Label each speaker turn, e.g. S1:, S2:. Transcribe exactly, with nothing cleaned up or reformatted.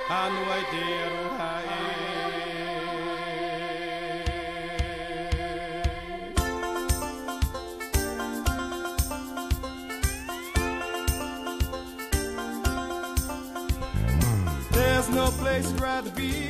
S1: Anuaidero hae. There's no place I'd rather be